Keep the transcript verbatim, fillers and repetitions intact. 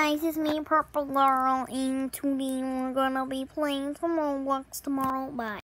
guys, it's me, Purple Girl, and today we're gonna be playing some Roblox tomorrow. Bye.